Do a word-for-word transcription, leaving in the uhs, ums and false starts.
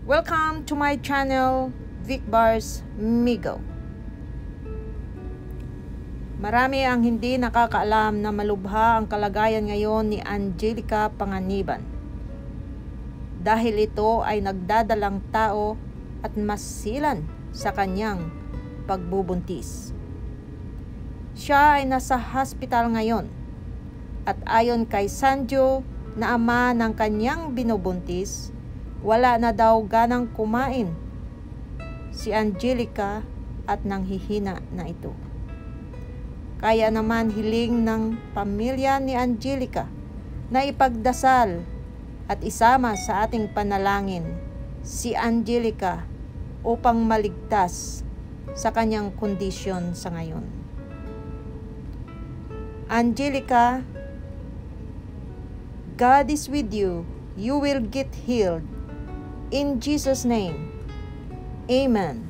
Welcome to my channel, Vic Bars Migo. Marami ang hindi nakakaalam na malubha ang kalagayan ngayon ni Angelica Panganiban. Dahil ito ay nagdadalang tao at masilan sa kanyang pagbubuntis. Siya ay nasa hospital ngayon at ayon kay Sanjo na ama ng kanyang binubuntis, wala na daw ganang kumain si Angelica at nanghihina na ito. Kaya naman hiling ng pamilya ni Angelica na ipagdasal at isama sa ating panalangin si Angelica upang maligtas sa kanyang kondisyon sa ngayon. Angelica, God is with you. You will get healed. In Jesus' name, Amen.